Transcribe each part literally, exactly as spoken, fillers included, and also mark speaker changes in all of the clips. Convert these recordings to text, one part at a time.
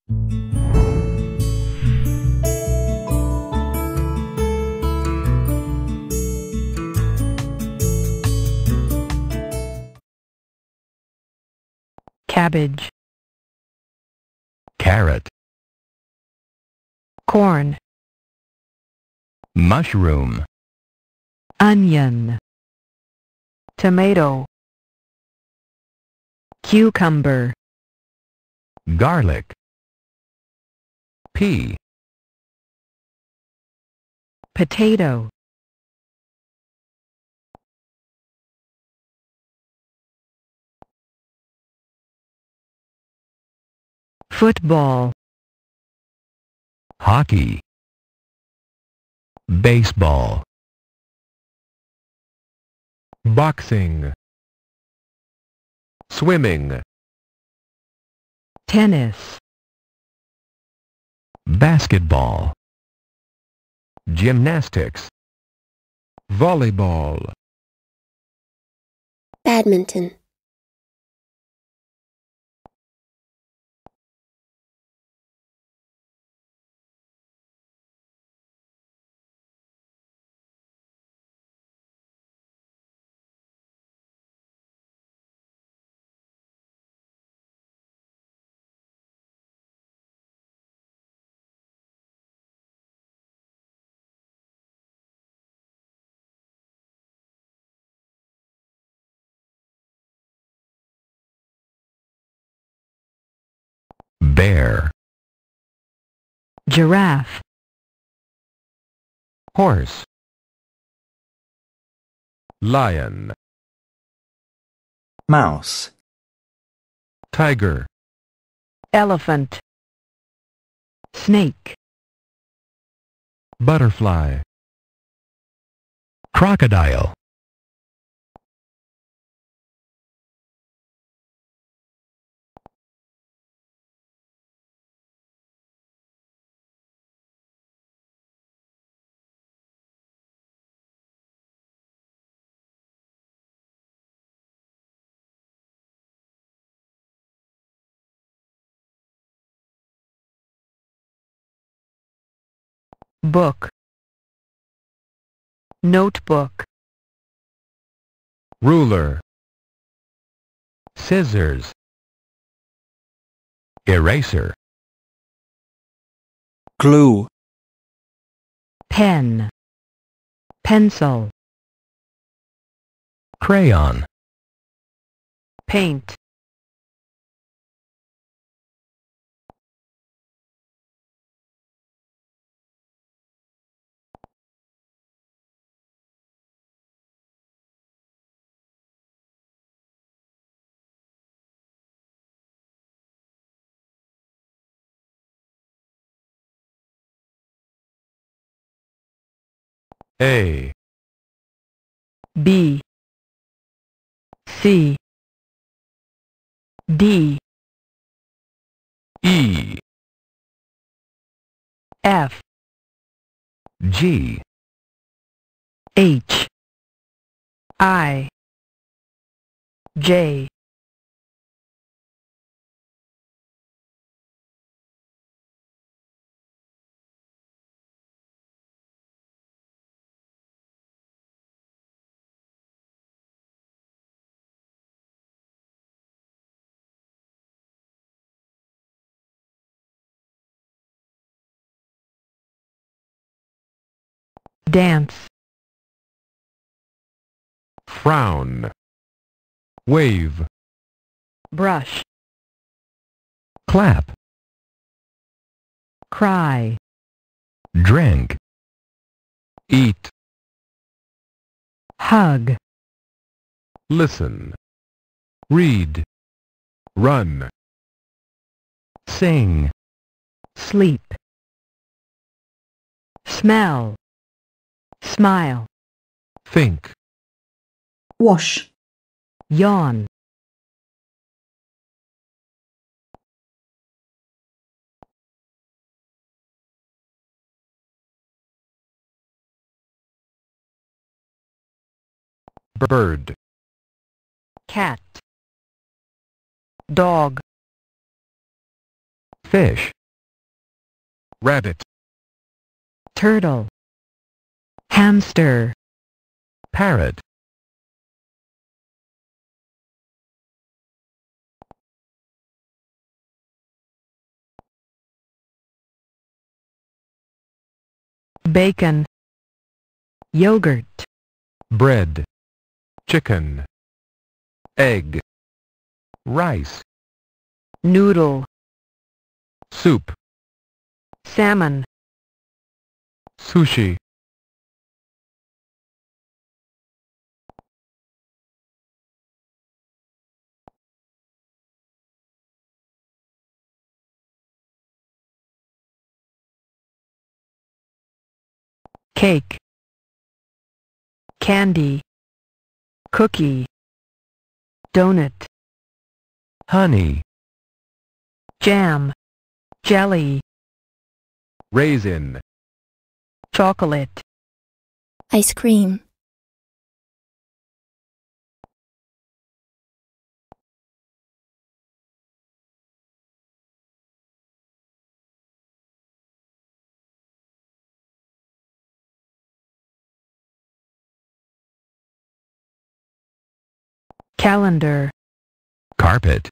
Speaker 1: Cabbage.
Speaker 2: Carrot.
Speaker 1: Corn.
Speaker 2: Mushroom.
Speaker 1: Onion. Tomato. Cucumber.
Speaker 2: Garlic. Pea.
Speaker 1: Potato. Football.
Speaker 2: Hockey. Baseball. Boxing. Swimming.
Speaker 1: Tennis.
Speaker 2: Basketball. Gymnastics. Volleyball.
Speaker 3: Badminton.
Speaker 2: Bear.
Speaker 1: Giraffe.
Speaker 2: Horse. Lion.
Speaker 4: Mouse.
Speaker 2: Tiger.
Speaker 1: Elephant. Snake.
Speaker 2: Butterfly. Crocodile.
Speaker 1: Book. Notebook.
Speaker 2: Ruler. Scissors. Eraser.
Speaker 4: Glue.
Speaker 1: Pen. Pencil.
Speaker 2: Crayon.
Speaker 1: Paint.
Speaker 2: A.
Speaker 1: B. C. D.
Speaker 2: E.
Speaker 1: F.
Speaker 2: G.
Speaker 1: H. I. J. Dance.
Speaker 2: Frown. Wave.
Speaker 1: Brush.
Speaker 2: Clap.
Speaker 1: Cry.
Speaker 2: Drink. Eat.
Speaker 1: Hug.
Speaker 2: Listen. Read. Run. Sing.
Speaker 1: Sleep. Smell. Smile.
Speaker 2: Think.
Speaker 3: Wash.
Speaker 1: Yawn.
Speaker 2: Bird.
Speaker 1: Cat. Dog.
Speaker 2: Fish. rabbit,
Speaker 1: turtle, hamster,
Speaker 2: parrot,
Speaker 1: bacon, yogurt,
Speaker 2: bread, chicken, egg, rice,
Speaker 1: noodle,
Speaker 2: soup,
Speaker 1: salmon,
Speaker 2: sushi,
Speaker 1: cake, candy, cookie, donut,
Speaker 2: honey,
Speaker 1: jam, jelly,
Speaker 2: raisin,
Speaker 1: chocolate,
Speaker 3: Ice cream.
Speaker 1: calendar,
Speaker 2: carpet,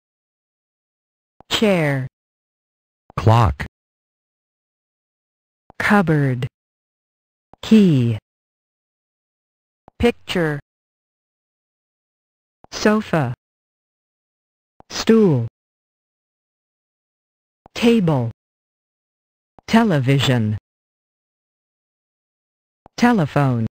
Speaker 1: chair,
Speaker 2: clock,
Speaker 1: cupboard, key, picture, sofa, stool, table, television, telephone.